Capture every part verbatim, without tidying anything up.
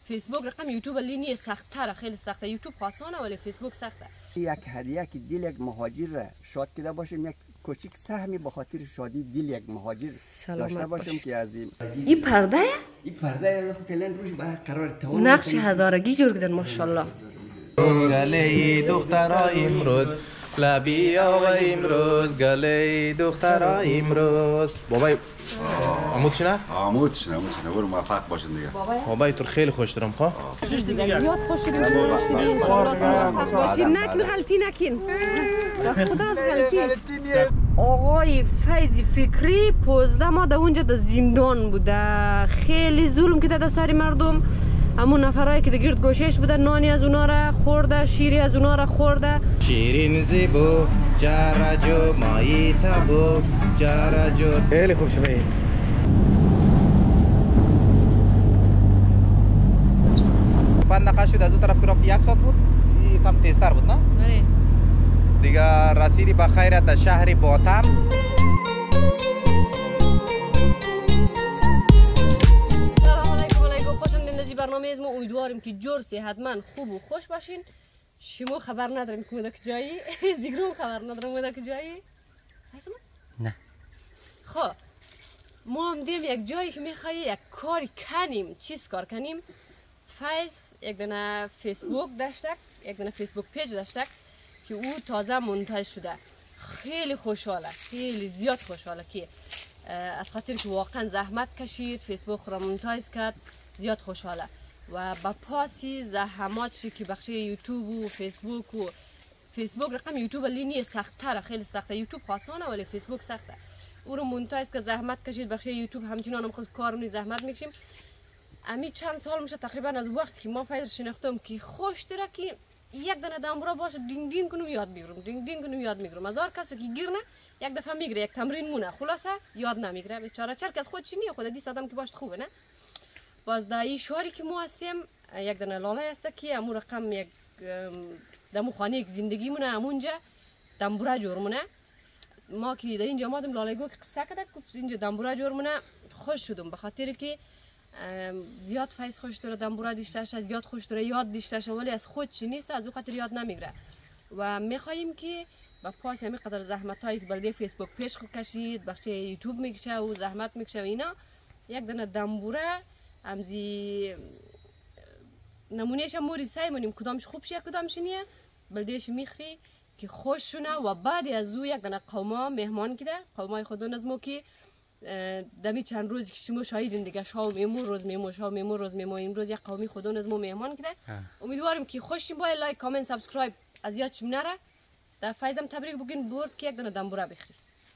فیسبوک رقم یوتیوب لینی سخت‌تره، خیلی سخته. یوتیوب آسانه ولی فیسبوک سخته. یک هدیه که دل یک مهاجر را شاد کرده باشیم، یک کوچیک سهمی به خاطر شادی دل یک مهاجر داشته باشیم که از این این پرده این پرده فعلا روش به قرار تولد نقش هزارگی جور کردن ماشاءالله. گله دخترا امروز لبی آوا امروز گله دخترا امروز. بابای عمود شنه؟ عمود شنه عمود شنه برو موفق باشین دیگه. بابای تو خیلی خوش دارم خواه. یاد خوش شدیم خوش شدیم موفق باشین. نکن غلطی نکن. خدا از غلطی. آقای فیض فکری پوزده ما در اونجا در زندان بوده، خیلی ظلم کرده در سر مردم. همون نفرایی که در گرد گوشش بوده نانی از اونا را خورده، شیری از اونا را خورده. شیرین زیبو جرجو مایی تبو جرجو. خیلی خوب شمایی. بند نقاش شد از اون طرف که رفت یک ساعت بود، این کم تیزتر بود نه؟ آره دیگه رسیدی به خیرت در شهر باطن. برنامه از ما امیدواریم که جور صحتمند خوب و خوش باشین. شما خبر ندارین که مدک جایی دیگرون خبر ندارم مدک جایی نه. خب ما هم دیم یک جایی که میخوایی یک کاری کنیم. چیز کار کنیم؟ فیض یک دونه فیسبوک داشتک، یک دونه فیسبوک پیج داشتک که او تازه منتج شده. خیلی خوشحاله، خیلی زیاد خوشحاله که از خاطر که واقعا زحمت کشید فیسبوک را منتج کرد. زیاد خوشحاله و با پاسی زحماتشی که بخش یوتیوب و فیسبوک و فیسبوک رقم یوتیوب لینی سخت‌تره، خیلی سخته. یوتیوب آسانه ولی فیسبوک سخته. او رو منتج که زحمت کشید بخش یوتیوب همچنان هم خود کار می زحمت میکشیم. امی چند سال میشه تقریبا از وقتی که ما فیض شناختم که خوش داره که یک دونه دامبورا باشه دینگ دینگ کنم یاد میگیرم، دینگ دینگ کنم یاد میگیرم. از هر کسی که گیرنه یک دفعه میگیره، یک تمرین مونه، خلاصه یاد نمیگیره بیچاره. چرا که از خود چی نیه خود دیس آدم که باشه خوبه نه. باز در این شهری که ما هستیم یک دونه لاله است که امون رقم یک دمو خانه یک زندگی مونه همونجا دامبورا جور مونه. ما که در اینجا آمدیم لاله گو قصه کرد گفت اینجا دامبورا جور مونه. خوش شدم به خاطر که زیاد فیض خوش داره دامبورا دیشتاش، زیاد خوش داره یاد دیشتاش ولی از خود چی نیست، از او خاطر یاد نمیگیره. و میخواهیم که با پاس همین قدر زحمت هایی که بلده فیسبوک پیش خود کشید بخش یوتیوب میکشه و زحمت میکشه و اینا یک دونه دامبورا امزی نمونهش هم موری سعی منیم کدامش خوب شه کدامش نیه بلدهش میخری که خوش شونه. و بعد از او یک دونه قوما مهمان کده قومای خودون از ما که دمی چند روزی که شما شاهدین دیگه شام میمون روز میمون شام میمون روز میمون امروز یک قومی خودون از ما مهمان کده. امیدوارم که خوشین باید لایک کامنت سابسکرایب از یادش نره. در فیضم تبریک بگین برد که یک دونه دامبورا بخری.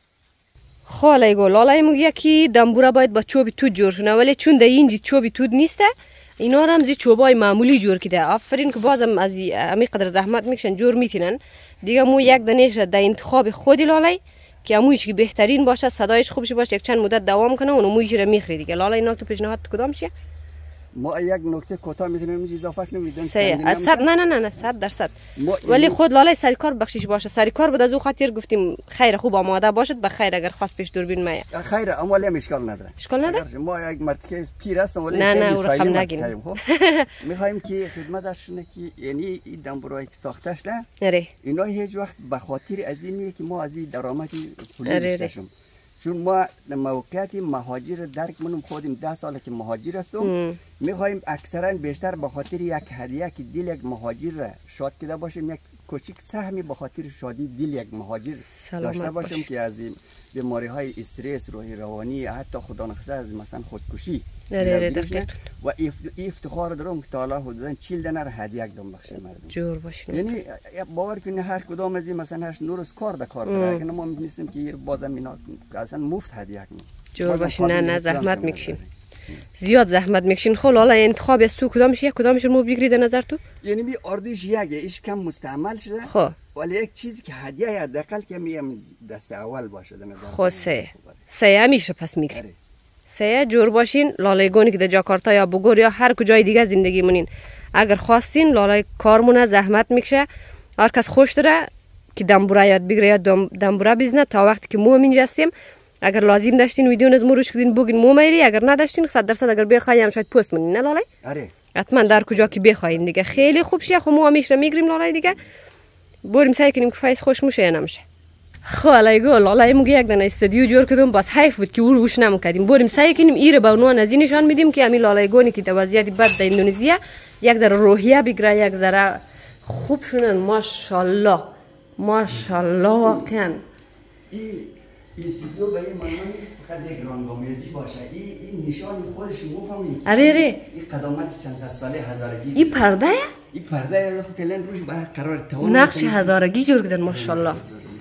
خاله گو لاله میگه که دامبورا باید با چوب توت جور شونه ولی چون در اینجا چوب توت نیسته اینا هم زی چوبای معمولی جور کده. آفرین که بازم از امی قدر زحمت میکشن جور میتینن دیگه. مو یک دانش در انتخاب خودی لاله که امویش که بهترین باشه صدایش خوبش باشه یک چند مدت دوام کنه اون مویش رو میخری دیگه. لاله اینا تو پیشنهاد کدام شه؟ ما یک نکته کوتاه میتونیم اضافه کنیم میدون سه صد نه نه نه نه صد درصد ولی خود لاله سرکار بخشش باشه. سرکار بود از او خاطر گفتیم خیر خوب آماده باشد به خیر اگر خواست پیش دوربین میه خیر اما ولی اشکال نداره. اشکال نداره. ما یک مرتکه پیر هستم ولی نه نه رقم نگین. میخوایم که خدمتش نه که یعنی این دامبورایی که ساختش نه اره اینا هیچ وقت به خاطر از اینه که ما از این درآمدی پولی داشتیم. چون ما موقعیت مهاجر درک منم خودم ده ساله که مهاجر هستم میخوایم اکثرا بیشتر به خاطر یک هدیه که دل یک مهاجر را شاد کرده باشیم، یک کوچیک سهمی به خاطر شادی دل یک مهاجر داشته باشیم باش. که از این بیماری های استرس روحی روانی حتی خدا نخواسته از مثلا خودکشی و افتخار دارم که تعالی حدودا چهل دینار هدیه دادم بخش مردم جور باشین. یعنی باور کنید هر کدام از این مثلا هشت نور از کار ده کار داره اگه ما می‌دونستیم که بازم اینا اصلا مفت هدیه کنیم جور باشین. نه نه زحمت میکشین زیاد زحمت میکشین. خب حالا انتخاب از تو کدامش یک کدامش رو بگیرید نظر تو؟ یعنی می اردیش یکه ایش کم مستعمل شده خب ولی یک چیزی که هدیه حداقل که میام دست اول باشه در نظر خب سه سه همیشه پس میگیریم سه جور باشین. لاله‌گونی که در جاکارتا یا بوگور یا هر کجای دیگه زندگی مونین اگر خواستین لاله کارمونه زحمت میکشه. هر کس خوش داره که دامبورا یاد بگیره یا دامبورا بزنه. تا وقتی که ما اینجا هستیم اگر لازم داشتین ویدیو از ما روش کردین بگین ما میری، اگر نداشتین صد درصد اگر بخوایم شاید پست مونین نه لاله. آره حتما در کجا که بخواین دیگه خیلی خوب شه. خب ما همیشه میگیریم لالای دیگه بریم سعی کنیم که فایز خوش میشه یا نمیشه. خب الایگو لالای موگه یک دانه استودیو جور کردم باز حیف بود که او روش نمیکردیم. بریم سعی کنیم ایره به عنوان از این نشان میدیم که همین لالایگونی که در وضعیت بد در اندونزیا یک ذره روحیه بگیره، یک ذره خوب شونن. ماشاءالله ماشاءالله واقعا این استودیو به این معنی فقط یک رنگامیزی باشه. این این نشان خودش مفهمیم. اره اره این قدامت چند صد ساله هزارگی. این پرده این پرده فعلا روش به قرار توان نقش هزارگی جور کردن ماشاءالله.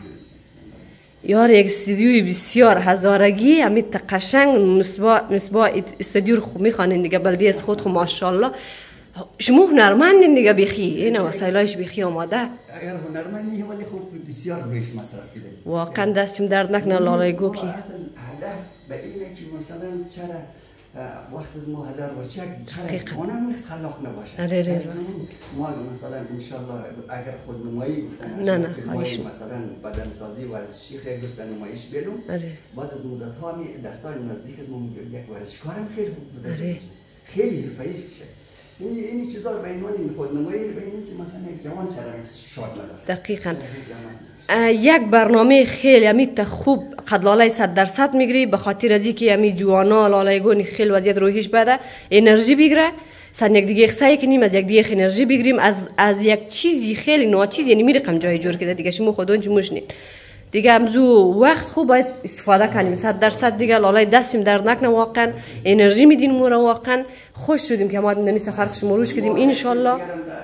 یار یک استودیوی بسیار هزارگی همین قشنگ مصباح مصباح استودیو خوب میخوانین دیگه. بلدی از خود خو ماشاءالله شما هنرمندین دیگه بخی این وسایلایش بخی آماده. اگر هنرمندی ولی خوب بسیار روش مصرف کردن. واقعا دستم درد نکنه لالایگو کی. اصلا هدف به اینه که مثلا چرا وقت از ما هدر باشه چرا اونم نیست خلاق نباشه. اره اره ما مثلا ان شاء الله اگر خود نمایی نه نه خواهش مثلا بدن سازی ورزشی خیلی دوست نمایش بلوم. بعد از مدت ها می دستان نزدیک از ما یک ورزشکارم خیلی خوب بوده. خیلی حرفه‌ای شه. این این چیزا به عنوان خودنمایی به این که مثلا یک جوان چرا شاد نداره. دقیقاً یک برنامه خیلی امیت خوب قد لالای صد درصد میگیری به خاطر از اینکه امی جوانا لالایگونی خیلی وضعیت روحیش بده انرژی بگیره. سن یک دیگه سعی کنیم از یک دیگه انرژی بگیریم از از یک چیزی خیلی ناچیز یعنی میرقم جای جور کرده دیگه شما خودون چی مشنین دیگه امزو وقت خوب باید استفاده کنیم. صد درصد دیگه لالای دستیم درد نکنه واقعا انرژی میدین مورا. واقعا خوش شدیم که ما نمی سفر کشم روش کردیم ان شاء الله.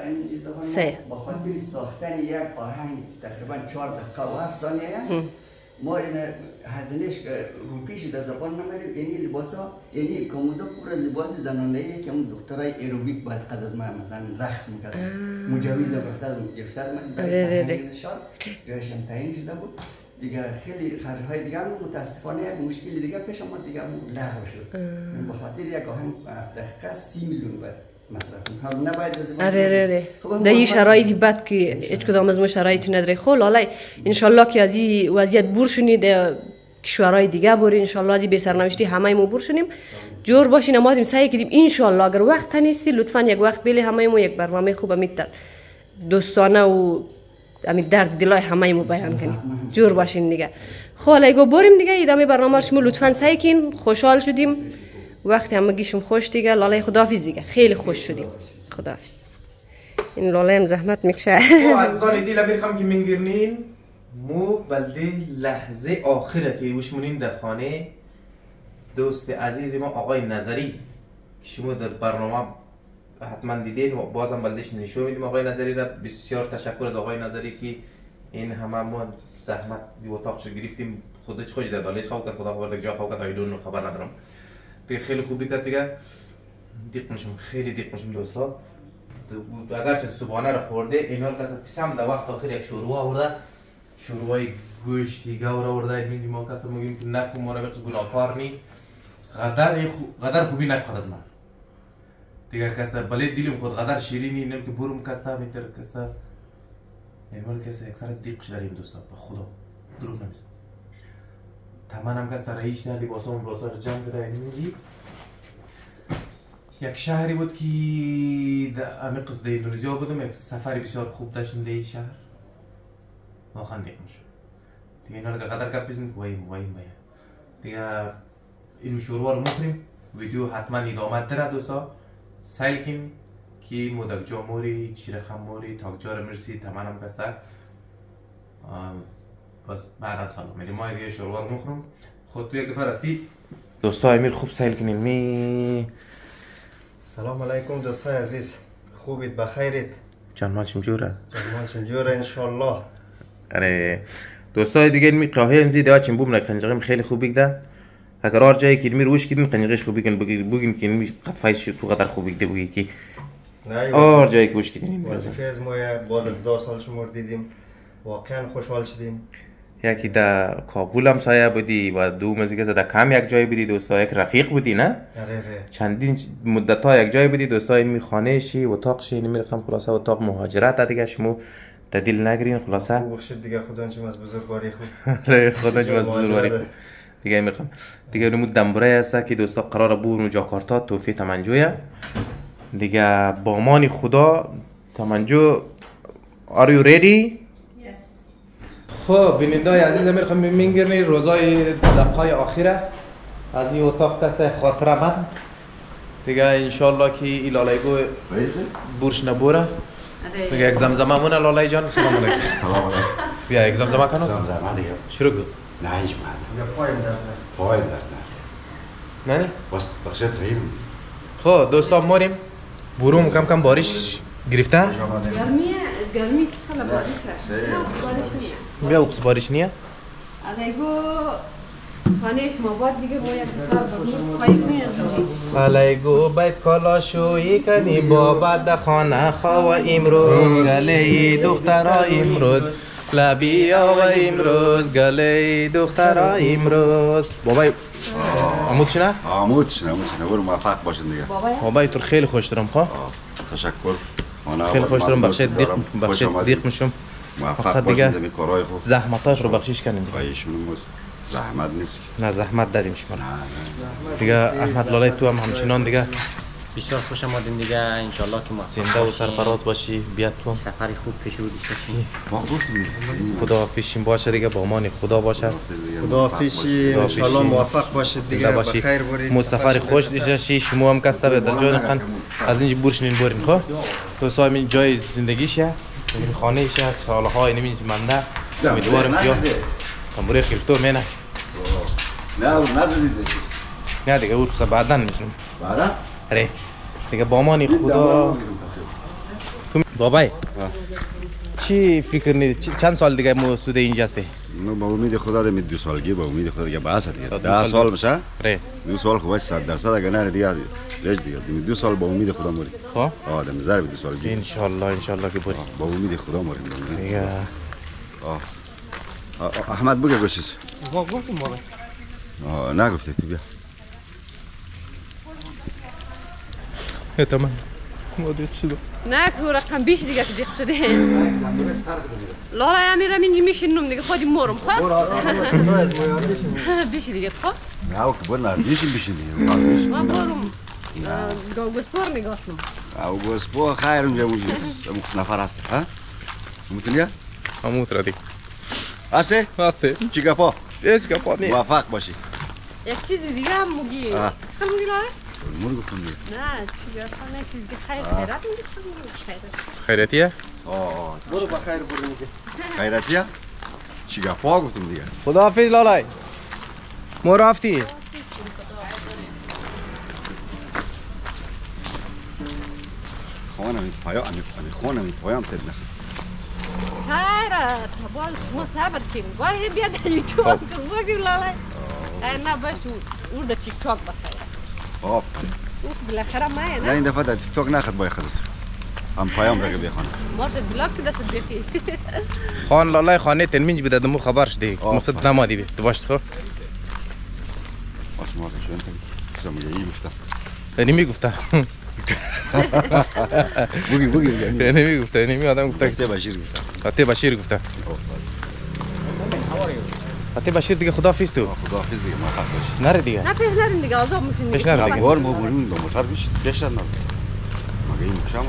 سه با خاطر ساختن یک آهنگ تقریبا چهار دقیقه و هفت ثانیه ما این هزینهش رو پیش در زبان نمیریم. یعنی لباسا یعنی کمودا پر از لباس زنانه‌ای که اون دخترای ایروبیک باید قد از ما مثلا رقص میکردن مجوز گرفتن گرفتن من در شهر جایش هم تعیین شده بود دیگه. خیلی خرج‌های دیگه هم متاسفانه یک مشکلی دیگه پیش آمد دیگه لغو شد. به خاطر یک آهنگ دقیقه سی میلیون بود مصرف کنیم. نباید از اره اره در این شرایطی بد که هیچ کدام از ما شرایطی نداره. خب لالای ان شاء الله که از این وضعیت بور شونید کشورهای دیگه بری ان شاء الله از این بسرنوشتی همه ما بور شونیم جور باشین. ما سعی کردیم ان شاء الله اگر وقت نیستی لطفا یک وقت بلی همه ما یک برنامه خوب میتر دوستانه و امی درد دلای همه ما بیان کنیم جور باشین دیگه. خب لایگو بریم دیگه ادامه برنامه شما لطفا سعی کن. خوشحال شدیم وقتی همگیشم خوش دیگه. لالای خداحافظ دیگه خیلی خوش شدیم. خداحافظ. این لالای هم زحمت میکشه. عزیزان دیل میخوام که منگرنین مو بله لحظه آخره که وشمونین در خانه دوست عزیز ما آقای نظری که شما در برنامه حتما دیدین و بازم بلدش نشون میدیم آقای نظری را. بسیار تشکر از آقای نظری که این همه ما زحمت دی اتاقش گرفتیم خودش خوش در دالیس خواه کرد خدا خبر جا خواه کرد ایدون خبر ندارم دیگه. خیلی خوبی کرد دیگه. دیق میشم خیلی دیق میشم دوستا. اگرچه صبحانه را خورده اینا کسی پیسم در وقت آخر یک شوروا آورده شوروای گوشت دیگه آورده. میگیم ما کسی میگیم که نکن ما را بقیش گناهکار نی قدر قدر خوبی نکن از من دیگه. کسی بله دیلم خود قدر شیرینی نمی که برم کسی میتر کسی ایمال کسی اکثر دیقش داریم دوستا به خدا دروغ نمیست. تمام هم کسی رئیس نه لباسا و لباسا رو جمع کرده اینجی. یک شهری بود که در امی قصد اندونزیا بودم. یک سفری بسیار خوب داشتیم در این شهر واقعا دیگه میشد دیگه. اینا رو قدر کپ بیزیم که ویم ویم باید دیگه. این مشوروا رو مخریم ویدیو حتما ادامه داره دوستا. سایل کن که مدک جا موری چیرخم موری تاکجار مرسی تمام هم کسته بس بعدا سلام میدیم. ما دیگه شوروا رو مخرم خود تو یک دفعه رستی دوستا. امیر خوب سایل کنیم می. سلام علیکم دوستان عزیز، خوبید بخیرید؟ جان مال چم جوره؟ جان مال چم جوره انشالله. آره دوستای دیگه می قهوه اینجا داد چم بوم نکنجقیم خیلی خوب بگده. اگر هر جایی که می روش کردیم قنجقش خوب بگن بگیم بگیم که می قطفایش تو قدر خوب بگده بگی که هر جایی که روش کردیم. وظیفه از ما بعد از دو سال شما دیدیم واقعا خوشحال شدیم. یکی در کابل هم سایه بودی و دوم از اینکه در کم یک جای بودی دوستا. یک رفیق بودی نه؟ آره چندین مدت ها یک جای بودی دوستا. این می خانه شی اتاق شی نمی رقم خلاصه اتاق مهاجرت دیگه شما تدیل نگرین خلاصه. بخشید دیگه خدا انچم از بزرگواری خوب. خدا انچم از بزرگواری خوب. دیگه میخوام دیگه نمود دنبره هست که دوستا قرار بورم جاکارتا توفی تمنجویه دیگه با امان خدا توجه. Are you ready؟ خب بیننده عزیز میرخم میگیرنی روزای دقیقه آخره از این اتاق دست خاطره من دیگه انشالله که این لالایگو بورش نبوره دیگه یک زمزمه مونه لالای جان. سلام علیکم. سلام علیکم. بیا یک زمزمه کنو. زمزمه دیگه شروع کن. نه هیچ معنی پایم درد نه پایم درد نه نه بس بخشت ریم. خب دوستان ماریم بروم کم کم باریش گرفته گرمی گرمی خلا باریش بیا اوکس باریش نیه علیگو خانه شما باید دیگه باید خواهی کنید علیگو باید کالا شویی کنی بابا در خانه خواه امروز گله دخترا امروز لبیا و امروز گله دخترا امروز بابای عمود شنه؟ عمود شنه عمود شنه برو موفق باشین دیگه. بابای تو خیلی خوش دارم خواه تشکر. خیلی خوش دارم بخشید دیق بخشید دیق میشم موفق باشین در کارهای خوب. زحمتاش رو بخشش کنیم بایشون زحمت نیست. نه زحمت داریم شما دیگه. احمد لالای تو هم همچنان دیگه بسیار خوش آمدین دیگه. انشالله که ما زنده و سرفراز باشی. بیاد تو سفری خوب پیش رو داشته باشی. ما گفتیم خدا حافظشیم باشه دیگه. با امان خدا باشه. خدا حافظی انشالله موفق باشید دیگه. بخیر برید. مو سفر خوش داشته باشی. شما هم کسته به در جان قن از اینجا بورشنین برین. خب تو صاحب این جای زندگیشه این خانه شه سالها این منده امیدوارم که کمبوری خیلتو مینه نه نزدید نه دیگه او تو بعدا میشم بعدا اره دیگه با امان خدا. تو بابای چی فکر نی چند سال دیگه مو استوده اینجا هستی؟ ما با امید خدا دم دو سالگی با امید خدا دیگه بحث دیگه ده سال بشه. ره دو سال خوبه صد درصد اگه نه دیگه لیش دیگه دو سال با امید خدا موریم. خب آه دم ضرب دو سالگی ان شاء الله ان شاء الله که بریم با امید خدا موریم دیگه. آه احمد بگو بشیز. ما گفتیم بابا. آه نگفتی تو بیا. تمام مودت شده نه که رقم بیش دیگه که دیخ شده لالا امیر همینجی میشینم دیگه خودی مورم خواه بیش دیگه خواه نه او که برو نردیشیم بیشین دیگه من برم گوسپور نگاه کنم او گوسپور خیر اونجا موجود مخص نفر هسته ها؟ میتونی؟ هموت را دیگه هسته؟ هسته چی گپا؟ هیچ گپا نیست. موفق باشی. یک چیز دیگه هم مگی اسکال مگی لاره؟ مون گفتم دیگه نه چیزی اصلا نه چیزی که خیر خیرات میگی اسکال مگی خیرات خیراتیه؟ آه برو بخیر برو میگه. خیراتیه؟ چی گپا گفتم دیگه. خدا حافظ لالای ما رفتی خانم این پایا امی خانم این پایا هم تد نخ خیرات بال ما صبر کنیم باید بیاد یوتیوب کنم بگیم لالای نه باش او در تیک تاک بخیر آف او بالاخره مایه نه نه این دفعه در تیک تاک نخد باید خدس هم پایام رگه بخوانم ما شد بلاک که دست بخی خان لالای خانه تنمینج بده دمو خبر شده مقصد نمادی بی تو باش خب باش ما شو انت کسا مگه ای گفتم اینی میگفته بگی بگی یعنی اینی میگفته اینی می آدم گفته ته بشیر گفتم فتی بشیر گفته فتی بشیر دیگه خدا حافظ تو خدا حافظ دیگه موفق باشی نره دیگه نه پیش نرین دیگه آزاد میشین پیش نرین دیگه. بار ما بریم با موتور بیش پیش نرم مگه این مشام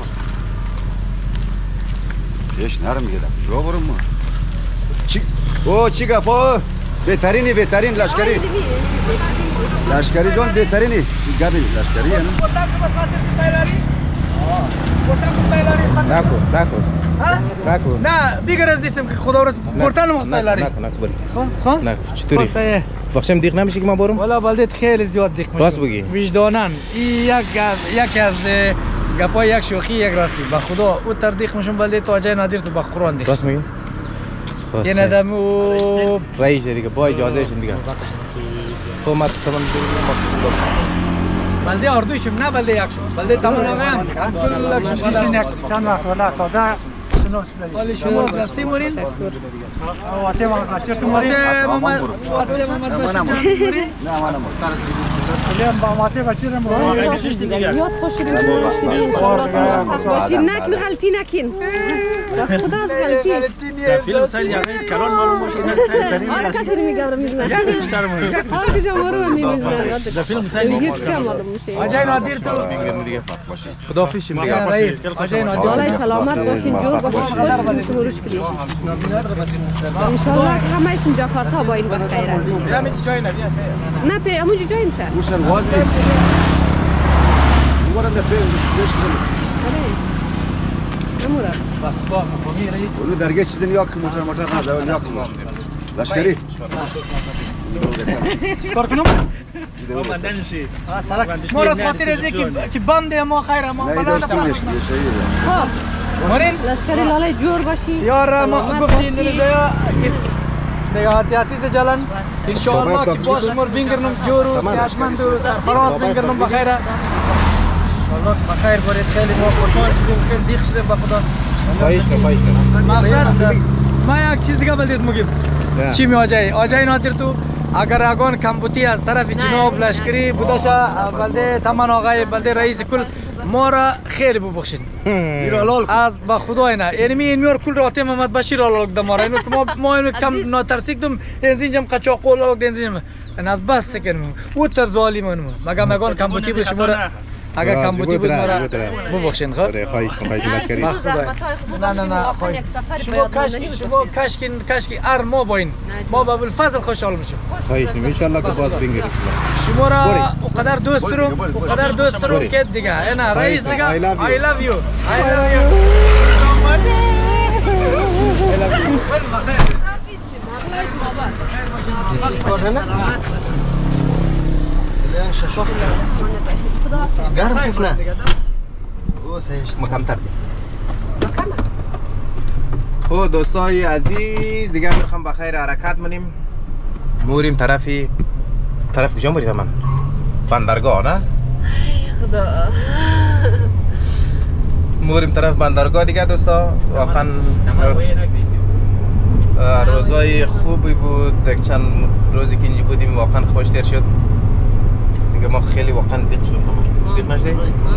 پیش نرم میگه شو برم ما چی او چی گپا بهترینی بهترین لشکری لشکری جان بهترینی گابی لشکری نه نکو نکو نکو نه بیگر از دیستم که خدا ورز پورتال مختار لاری نکو نکو بری خب خب نکو چطوری بخشم دیق نمیشه که ما برم والا بالدت خیلی زیاد دیق میشه راست بگی وجدانن این یک یک از گپای یک شوخی یک راستی با خدا او تر دیق میشم بالدت تا جای نادر تو با قرآن دیق راست میگی یه ندم او رئیس دیگه با اجازه شون دیگه تو ما تمام بالده اردوشم نه بالده یکشم بالده تمام آقایم کل شیشین یک چند وقت والا تازه ولی شما راستی مورین واته محمد بشیر تو مورین واته محمد بشیر تو مورین نه منم اليوم باماتي بشير یاد خوش شدیم جورش کردیم انشالله موفق باشین نکن غلطی نکن خدا از غلطی فیلم سایل یعنی کلان معلوم باشه هر کسی میگم میزنه هر کجا ما رو میزنه در فیلم سایل هیچ کم معلوم میشه آجای نادر تو خدا فیش میگم رئیس آجای نادر والله سلامت باشین جور باشین خوش شدیم جورش کردیم انشالله همه ایشون جاکارتا با این بخیره نه پی همونجا جای میشه وشن وازی ورد پی بهش نمورا اونو درگه چیزی نیاک موتور موتور نه زاویه نیاک لشکری سکار کنم ما را خاطر از که بند ما خیر ما بلا نفرم خب مارین لشکری لاله جور باشی یار ما گفتین دیگه دیگه هاتیاتی جلن ان شاء الله که باش مر بینگرنم جور و سیاستمند و سرفراز بینگرنم بخیر ان شاء الله بخیر برید خیلی ما خوشحال شدیم خیلی دیخ شدیم به خدا خواهش خواهش مقصد ما یک چیز دیگه بلدید میگیم چی می آجای آجای نادر تو اگر اگان کمبوتی از طرف جناب لشکری بوداشا بلده تمام آقای بلده رئیس کل ما را خیلی ببخشید از با خدای نه یعنی می این میار کل راته محمد بشیر آلوک دم ما اینو که ما ما اینو کم ناترسیک دم اینجام قچاق آلوک اینجام از بس تکنم او تر ظالم اونم مگه مگان کمبوتی به شما اگر کمبوتی بود ما را ببخشید خب خواهش خواهش لشکری نه نه نه شما کاش شما کاش کاش ار ما با این ما با بالفضل خوشحال میشیم خواهش ان شاء الله که باز بینگیر شما را اقدر دوست دارم اقدر دوست دارم که دیگه نه رئیس دیگه I love you I love you گرم کفنه او سهشت مکمتر خب دوستای عزیز دیگه میخوام بخیر حرکت منیم موریم طرفی طرف کجا مرید من بندرگاه نه خدا موریم طرف بندرگاه دیگه دوستا واقعا روزای خوبی بود چند روزی که اینجا بودیم واقعا خوشتر شد دیگه ما خیلی واقعا دیق شدیم دیق نشدیم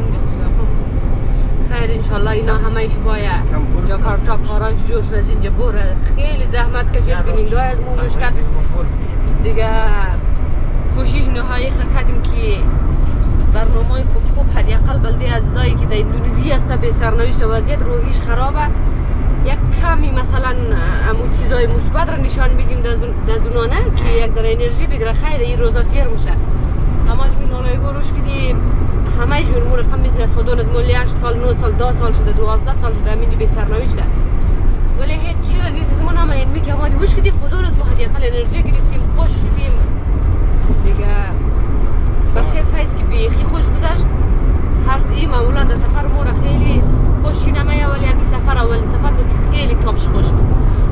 خیر انشالله اینا همهش باید جاکارتا کاراش جوش از اینجا بره خیلی زحمت کشید بیننده از مو مشکل دیگه کوشش نهایی کردیم که برنامه خوب خوب حداقل بلده عزیزایی که در اندونزی است به سرنوشت وضعیت روحیش خرابه یک کمی مثلا امو چیزای مثبت را نشان میدیم در زونانه که یک در انرژی بگیره خیر این روزا تیر میشه اما دیگه نالایگو روش کدیم همه جور مو رقم مثل از خودون از مولی هشت سال نه سال ده سال شده دوازده سال شده همین به سرنوشته ولی هیچ چیز از این زمان هم این میگه اما دیگه کدیم خودون از ما حداقل انرژی گرفتیم خوش شدیم دیگه بخشی فیض که بیخی خوش گذشت هر این معمولا در سفر مو خیلی خوشی نمیه ولی همین سفر اولین سفر بود که خیلی کامش خوش بود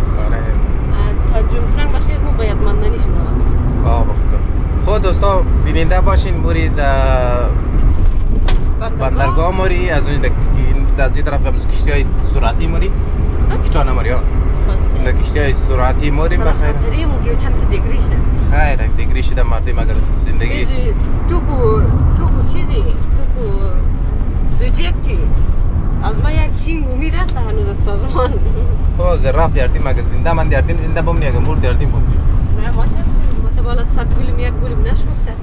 تجربه کنن بخشی از ما باید ماندنی شده آه بخدا خود دوستا بیننده باشین موری در بندرگاه موری از اون از این طرف هم کشتی های سرعتی موری کشتان موری ها در کشتی های سرعتی موری بخیر خطری موگی و چند تا دیگری شده خیر دیگری شده مردم اگر زندگی تو خو تو خو چیزی تو خو ریجکتی از ما یک چینگ امید هست هنوز از سازمان خب اگر رفت دیردیم اگر زنده من دیردیم زنده بمونی اگر مرد دیردیم بمونی نه ما چه ما بالا صد گلیم یک گلیم نشکفته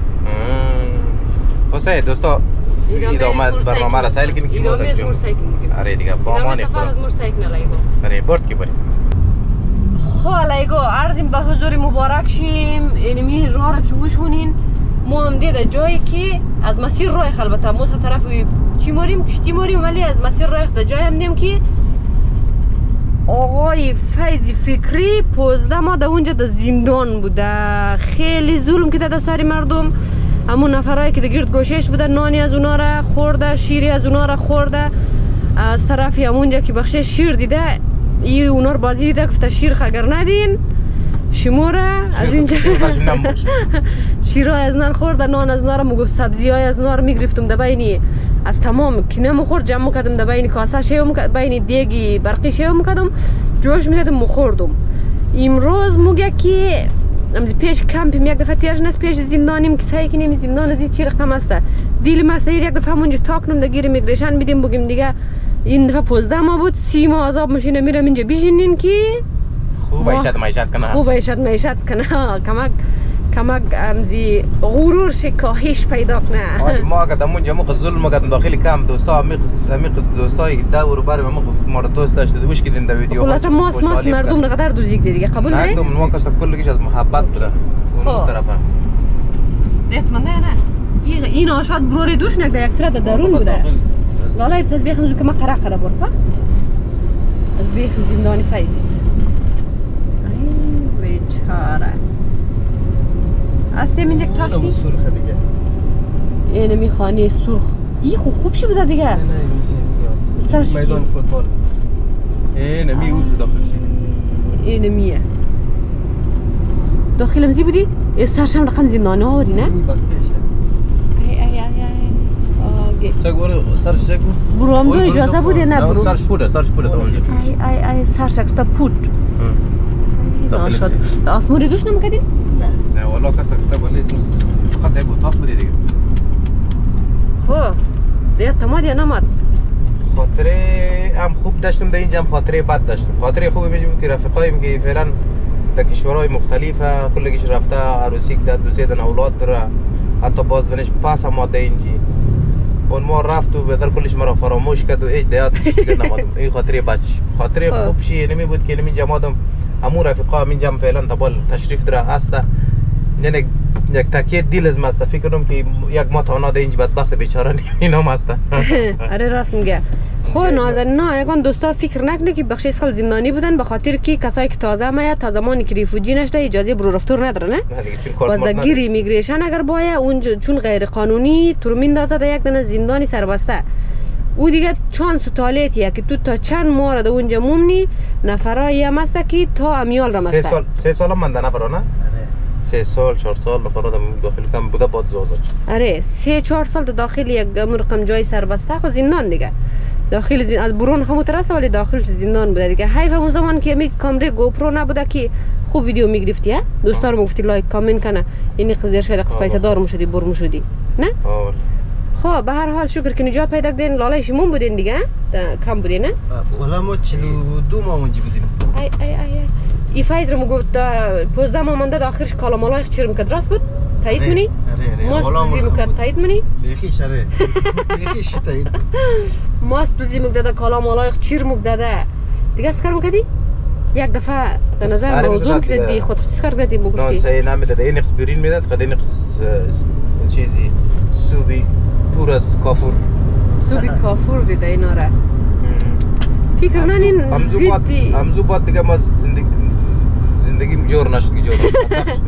حسین دوستا ادامه برنامه را سایل کنی که ما ادامه از مرسایکل میگیم آره دیگه با امان سفر از مرسایکل علیگو آره برد که بریم خب علیگو عرضیم به حضور مبارک شیم اینمی راه را که وشونین ما هم دیده جایی که از مسیر راه البته ما طرف چی موریم کشتی موریم ولی از مسیر راه در جای هم دیم که آقای فیض فکری پوزده ما در اونجا در زندان بوده خیلی ظلم کده در سر مردم همون نفرهایی که در گرد گوشش بوده نانی از اونا را خورده شیری از اونا را خورده از طرفی همونجا که بخشه شیر دیده ای اونا را بازی دیده گفته شیر اگر ندین شما را از اینجا شیرها از نان خورده نان از نان مگفت سبزی های از نان میگرفتم در بینی از تمام که نمیخورد جمع میکردم در بین کاسه شیو میکردم بین دیگی برقی شیو میکردم جوش میدادم مخوردم امروز موگه که امروز پیش کمپیم یک دفعه تیرش نست پیش زندانیم که سعی کنیم زندان از چی رقم است دیل ما سیر یک دفعه همونجا تا کنم دگیر میگریشن بدیم بگیم دیگه این دفعه پانزده ماه بود سی ماه عذاب ماشین میرم اینجا بشینین که خوب عیشت معیشت کنه خوب عیشت معیشت کنه کمک کمک امزی غرور ش کاهش پیدا کنه ما اگر دمونجا موقع ظلم اگر داخل کم دوستا عمیق عمیق دوستای دور بر ما ما دوست داشته وش کردین در ویدیو خلاص ما ما مردم نقدر دوزیک دیگه قبول داری مردم ما کس کلش از محبت بوده اون طرفه دست من نه این آشاد برور دوش نک در یک سر درون بوده لالا بس از بیخ نزو که ما قرق قرق برفا از بیخ زندانی فیس ای بیچاره استی من یک تاش اون سرخ دیگه اینه می خانه سرخ ای خوب خوب شی بوده دیگه نه سرش میدان فوتبال اینه می اون داخل شی اینه میه داخل مزی بودی سرش هم رقم زندانی آوری نه بسته شه ای ای ای ای آگه سگو سرش سگو برو هم دو اجازه بوده نه برو سرش پوده سرش پوده اونجا ای ای ای سرش اکتا پود ناشد آسموری دوش نمکدین؟ نه والا کسر کتاب ولی فقط یک اتاق بوده دیگه خب دیگه تماد یا نماد؟ خاطره هم خوب داشتم در اینجا هم خاطره بد داشتم خاطره خوبی میشه بود که رفقایم که فعلا در کشورهای مختلفه کلگیش رفته عروسی که دو سه دن اولاد داره حتی باز دنش پاس هم آده اینجی اون ما رفت و بهتر کلش مرا فراموش کرد و ایش دیاتش دیگه نمادم این خاطره بد خاطره خوب شی نمی بود که نمی جمادم همون رفقا هم اینجا فعلا تبال تشریف داره هسته یعنی یک تکیه دیل از ماسته فکر کنم که یک ما تانا ده اینج بدبخت بیچاره اینام هسته آره راست میگه خو نازنین نه یگان دوستا فکر نکنه که بخش سال زندانی بودن به خاطر که کسایی که تازه میاد تا زمانی که ریفوجی نشده اجازه برو رفتور نداره نه نه دیگه چون کارت باز گیر ایمیگریشن اگر باید اونجا چون غیر قانونی تو میندازه در یک دونه زندانی سربسته او دیگه چانس و تالیتیه که تو تا چند ماه در اونجا مومنی نفرایی هم هسته که تا امیال را مسته سه سال سه سال هم من در نفرا نه سه سال چهار سال نفرا داخل کم بوده باد زازاج آره سه چهار سال داخل یک رقم جای سربسته خو زندان دیگه داخل زندان از برون هم مترسته ولی داخل زندان بوده دیگه حیف همون زمان که می کامره گوپرو نبوده که خوب ویدیو میگرفتی ها دوستا رو گفتی لایک کامنت کنه این قضیه شاید پیسه دار مشدی بر مشدی نه آه خب به هر حال شکر که نجات پیدا کردین لالای شمون بودین دیگه کم بودین نه والا ما چهل و دو ماه اونجا بودیم ای ای ای ای فایز رو میگفت پانزده ماه مونده آخرش کالا مالای چی رو میکرد راست بود تایید منی ماست دوزی میکرد تایید منی بیخیش اره بیخیش تایید ماست دوزی میکرد کالا مالای چیر میکرد دیگه سکر میکردی یک دفعه به نظر موضوع کردی خود سکر کردی بگفتی نه سعی نمیداد این نقص برین میداد خود این نقص چیزی سوبی تورس کافور سوبی کافور دیده اینا را فکر نانین زیدی همزو بعد دیگه ما زندگی زندگیم جور نشد که جور نشد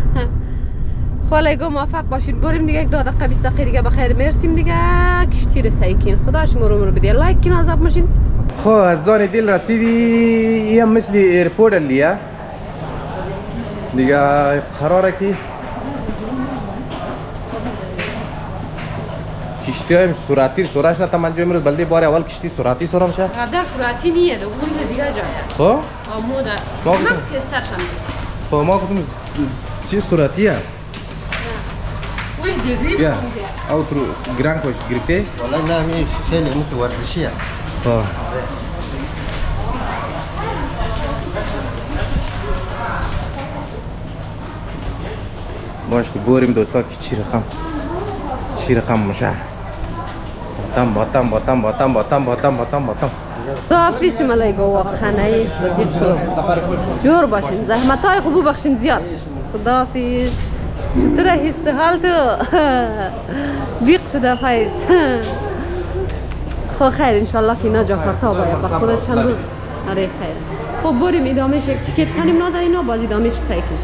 خالایگو موفق باشید بریم دیگه یک دو دقیقه بیست دقیقه دیگه بخیر مرسیم دیگه کشتی رسایی کن خدا شما رو رو بده لایک کن عذاب ماشین خب از زان دل رسیدی این مثل ایرپورت لیه دیگه قراره که کشتی های سراتی سراش نتا من جو امروز بلده بار اول کشتی سراتی سرام شه قدر سراتی نیه ده اون دیگه جایه خب آموده ما من کستر شم خب ما گفتم چی سراتیه وش دیگه بیا او تو گران کوش گرفته والا نه می خیلی متورشیه خب باش تو بریم دوستا که چی رقم چی رقم میشه باتم باتم باتم باتم باتم باتم باتم باتم خداحافظ ملایگو واقعا دیگه شو جور باشین زحمت های خوب بخشین زیاد خداحافظ چطوره حس حال تو بیق شده فایز خب خیر انشالله که اینا جاکارتا باید با خودت چند روز آره خیر خب بریم ادامهش یک تیکت کنیم نازنینا باز ادامهش سعی کنیم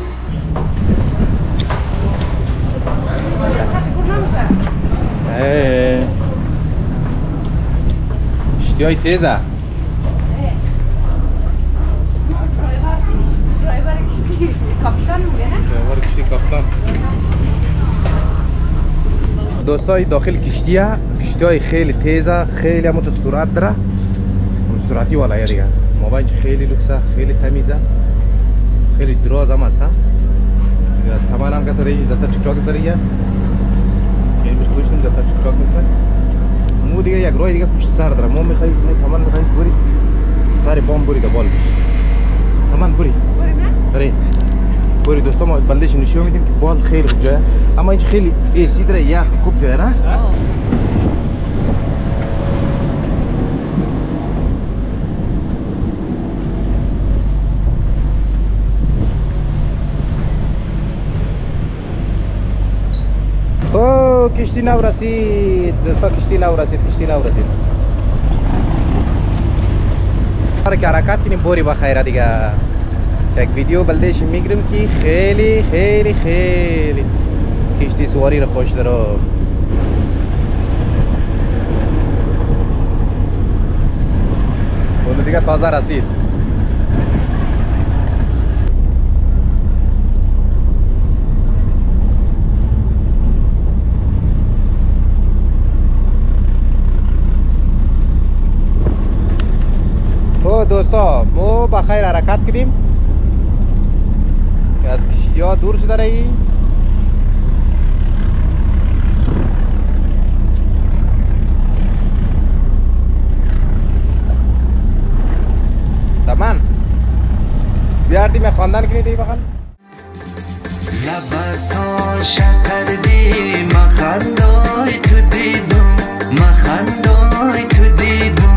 Eee اشتیای تیزه درایور کشتی کاپیتان میگه نه؟ درایور کشتی کاپیتان دوستای داخل کشتیه کشتیای خیلی تیزه خیلی هم تو سرعت داره اون سرعتی والا دیگه موبایل خیلی لوکسه خیلی تمیزه خیلی دراز هم هست تمام هم کسی رایش زدت تیک تاک داره خیلی خوشم زدت تیک تاک است مو دیگه یک راه دیگه پشت سر داره ما میخوای ما تمام میخوای بری سر بام بری دبال بش تمام بری بری نه بری بری دوستان ما بلدش نشون میدیم که بال خیلی خوب جایه اما اینج خیلی ایسی داره یخ خوب جایه نه او کشتی نو رسید دوستا کشتی نو رسید کشتی نو رسید هر که حرکت کنیم بوری بخیره دیگه یک ویدیو بلدش میگیرم که خیلی خیلی خیلی کشتی سواری رو خوش دارم اون دیگه تازه رسید دوستا ما بخیر حرکت کردیم که از کشتی ها دور شده رهی تمام بیاردیم خواندن کنید ای بخن لبتا شکر دی مخندای تو دیدم مخندای تو دیدم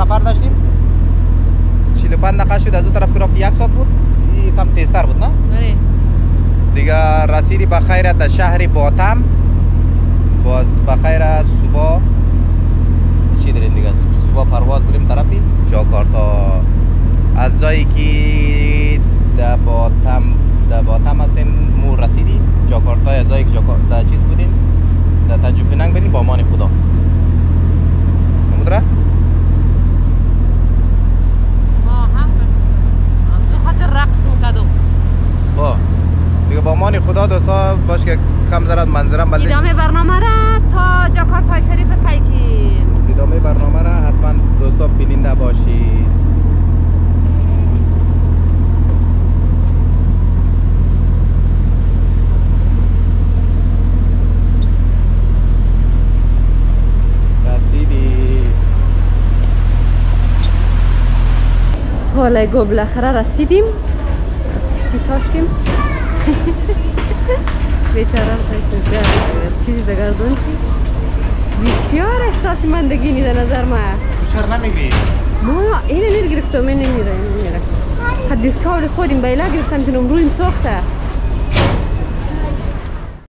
سفر داشتیم چهل و پنج دقیقه شد از اون طرف که رفت یک ساعت بود این کم تیزتر بود نه؟ آره دیگه رسیدی بخیر در شهر باتم باز بخیر صبح چی داریم دیگه صبح پرواز داریم طرفی جاکارتا از جایی که در باتم در باتم هستیم مو رسیدی جاکارتا از جایی که جاکارتا چیز بودیم در تنجون پیننگ بریم با امان خدا نمودره؟ با دیگه با امان خدا دوستا باش که کم زرد منظرم بلدش ادامه برنامه را تا جاکارتا شریف سایکین ادامه برنامه را حتما دوستا بیننده باشید رسیدی حالا گو بالاخره رسیدیم تاشتیم بیچاره چیزی بگردون بسیار احساسی مندگینی در نظر ما چرا نمیگی؟ ما اینو نیر گرفتم این نمیره نمیره حد دیسکاول خودیم بیلا گرفتم که نمرویم ساخته